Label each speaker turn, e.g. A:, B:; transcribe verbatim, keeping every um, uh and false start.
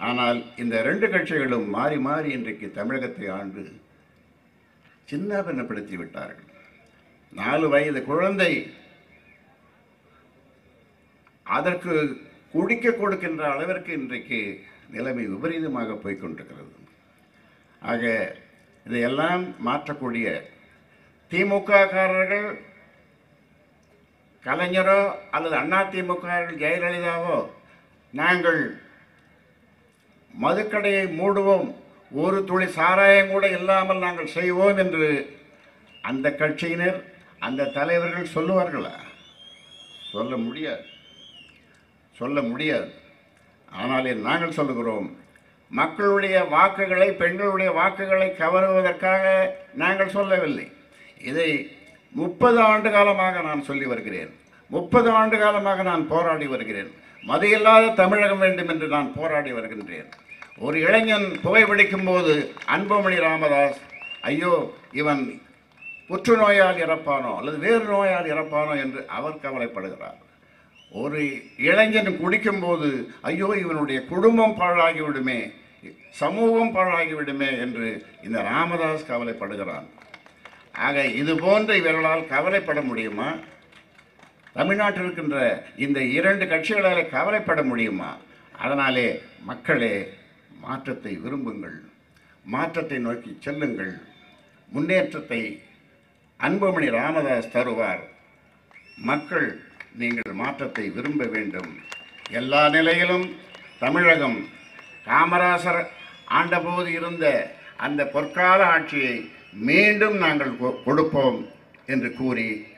A: ஆனால் இந்த ரெண்டு கட்சிகளும் மாறி மாறி இன்றைக்கு தமிழகத்தை ஆண்டு சின்னாபின்னப்படுத்தி விட்டார்கள். நாலு வயது குழந்தை அதற்கு குடிக்க கொடுக்கின்ற அளவிற்கு இன்றைக்கு நிலைமை விபரீதமாக போய்கொண்டிருக்கிறது. ஆக இதையெல்லாம் மாற்றக்கூடிய திமுக காரர்கள், கலைஞரோ அல்லது அண்ணா திமுக ஜெயலலிதாவோ நாங்கள் மதுக்கடையை மூடுவோம், ஒரு துளி சாராயம் கூட இல்லாமல் நாங்கள் செய்வோம் என்று அந்த கட்சியினர் அந்த தலைவர்கள் சொல்லுவார்களா? சொல்ல முடியாது, சொல்ல முடியாது. ஆனால் நாங்கள் சொல்லுகிறோம், மக்களுடைய வாக்குகளை, பெண்களுடைய வாக்குகளை கவருவதற்காக நாங்கள் சொல்லவில்லை. இதை முப்பது ஆண்டு காலமாக நான் சொல்லி வருகிறேன். முப்பது ஆண்டு காலமாக நான் போராடி வருகிறேன். மது இல்லாத தமிழகம் வேண்டும் என்று நான் போராடி வருகின்றேன். ஒரு இளைஞன் புகைப்பிடிக்கும் போது அன்புமணி ராமதாஸ், ஐயோ இவன் புற்றுநோயால் இறப்பானோ அல்லது வேறு நோயால் இறப்பானோ என்று அவர் கவலைப்படுகிறார். ஒரு இளைஞன் குடிக்கும்போது ஐயோ இவனுடைய குடும்பம் பாழாகிவிடுமே, சமூகம் பாழாகிவிடுமே என்று இந்த ராமதாஸ் கவலைப்படுகிறான். ஆக இது போன்ற இவர்களால் கவலைப்பட முடியுமா? தமிழ்நாட்டில் இருக்கின்ற இந்த இரண்டு கட்சிகளால் கவலைப்பட முடியுமா? அதனாலே மக்களே, மாற்றத்தை விரும்புங்கள், மாற்றத்தை நோக்கி செல்லுங்கள். முன்னேற்றத்தை அன்புமணி ராமதாஸ் தருவார். மக்கள் நீங்கள் மாற்றத்தை விரும்ப வேண்டும். எல்லா நிலையிலும் தமிழகம் காமராசர் ஆண்டபோது இருந்த அந்த பொற்கால ஆட்சியை மீண்டும் நாங்கள் கொடுப்போம் என்று கூறி